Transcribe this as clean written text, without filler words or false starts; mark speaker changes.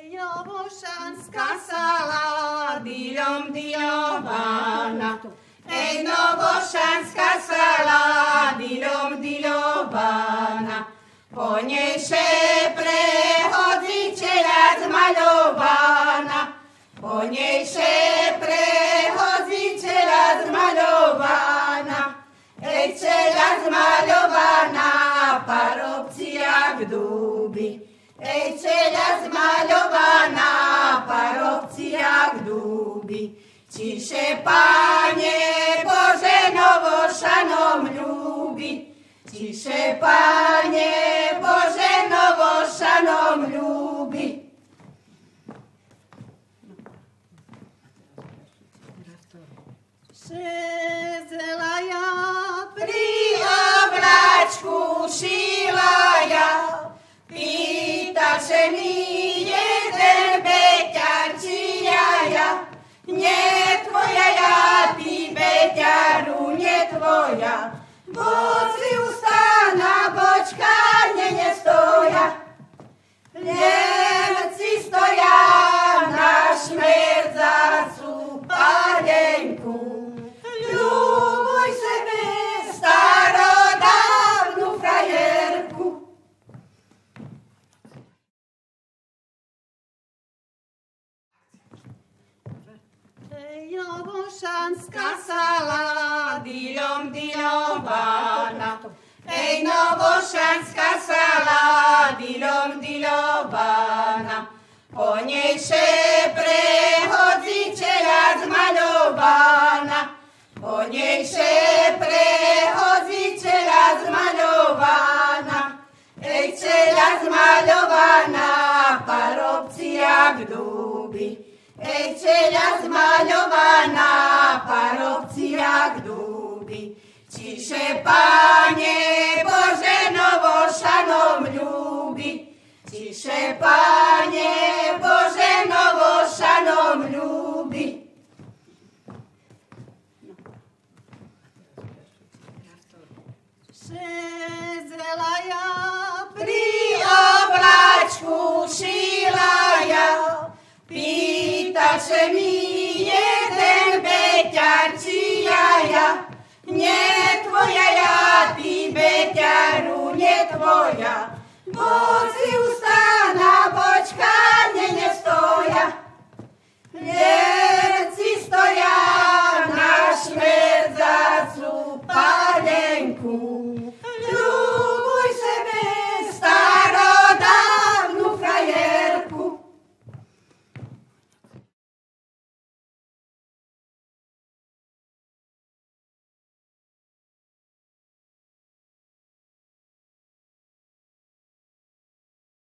Speaker 1: Novošanská sala, diľom diľovaná. Novošanská sala, diľom diľovaná. Po nej prehodziteľa zmaľovaná. Po nej prehodziteľa zmaľovaná. Ceľa zmaľovaná, parobcia k duby. Ceľa zmaľovaná, parobcia k duby. Ciše, Pane Bože, Novošanom ľúbi. Ciše, Pane Bože, Novošanom ľúbi. Šezela ja pri obláčku, šila ja. Pýtaše mi jeden beťar, či ja. Nie tvoja ja, ty beťaru, nie tvoja. Boci ustana, bočka, nestoja. Nemci stoja na šmerdzacu palenku. Ľubuj sebe, starodávnu frajerku. Novošanská sala, diľom diľovaná. Novošanská sala, diľom diľovaná. Po nej prehodziteľa zmaľovaná. Po nej prehodziteľa zmaľovaná. Ceľa zmaľovaná, parobcia k duby. Ceľa zmaľovaná, parobcia k duby. Ciše, Pane Bože, Novošanom ľúbi. Ciše, Pane Bože, Novošanom ľúbi. Šezela ja pri obláčku, šila ja. Pýtaše mi jeden beťar, či ja. Nie tvoja ja, ty beťaru, nie tvoja. Boci ustana, bočka, nestoja. Nie